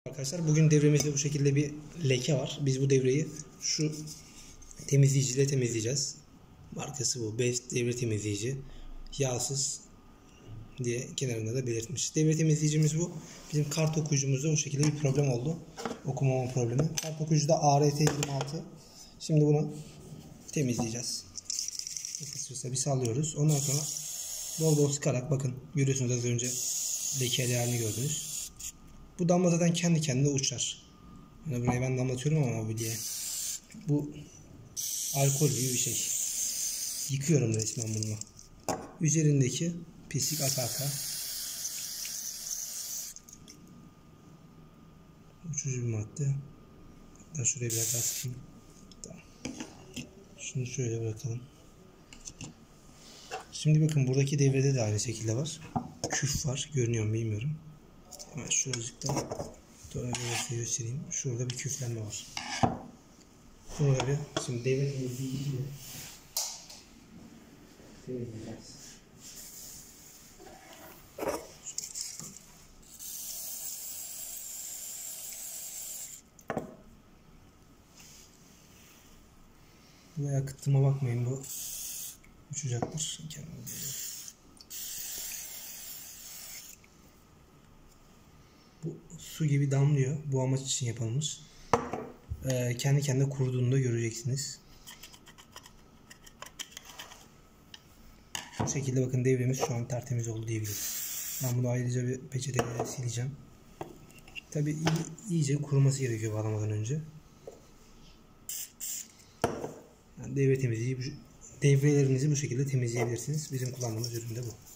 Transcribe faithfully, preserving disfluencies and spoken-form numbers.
Arkadaşlar bugün devremizde bu şekilde bir leke var. Biz bu devreyi şu temizleyiciyle temizleyeceğiz. Markası bu. Best devre temizleyici. Yağsız diye kenarında da belirtmiş. Devre temizleyicimiz bu. Bizim kart okuyucumuzda bu şekilde bir problem oldu. Okumama problemi. Kart okuyucuda A R T yirmi altı. Şimdi bunu temizleyeceğiz. Kısırsa bir sallıyoruz. Ondan sonra bol bol sıkarak, bakın görüyorsunuz, az önce lekelerini gördünüz. Bu damla zaten kendi kendine uçar. Yani buraya ben damlatıyorum ama mobilyaya. Bu alkol gibi bir şey. Yıkıyorum resmen bununla. Üzerindeki pislik aka aka. Uçucu bir madde. Hatta şuraya biraz daha sıkayım. Tamam. Şunu şöyle bırakalım. Şimdi bakın buradaki devrede de aynı şekilde var. Küf var. Görünüyor mu bilmiyorum. Hemen şuracıkta size göstereyim. Şurada bir küflenme var. Burada bir şimdi devre temizleyiciyle temizleyeceğiz. Bu akıttığıma bakmayın, bu uçacaktır. Bu su gibi damlıyor. Bu amaç için yapılmış. Ee, kendi kendine kuruduğunu da göreceksiniz. Bu şekilde bakın devremiz şu an tertemiz oldu diyebiliriz. Ben bunu ayrıca bir peçeteyle sileceğim. Tabi iyi, iyice kuruması gerekiyor bağlamadan önce. Yani devre temizleyici, devrelerinizi bu şekilde temizleyebilirsiniz. Bizim kullandığımız ürün de bu.